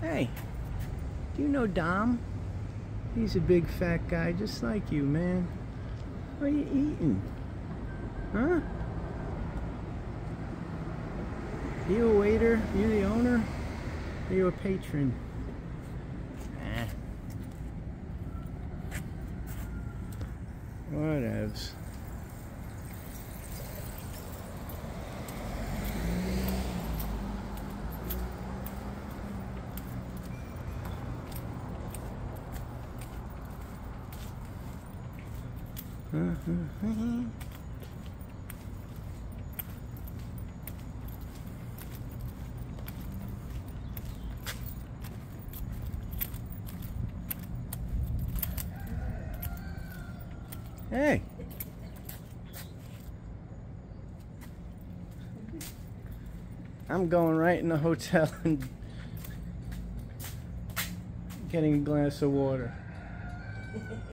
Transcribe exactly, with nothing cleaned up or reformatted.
Hey, do you know Dom? He's a big fat guy just like you, man. What are you eating? Huh? You a waiter? You the owner? Or you a patron? Eh. Whatevs. Hey. I'm going right in the hotel and getting a glass of water.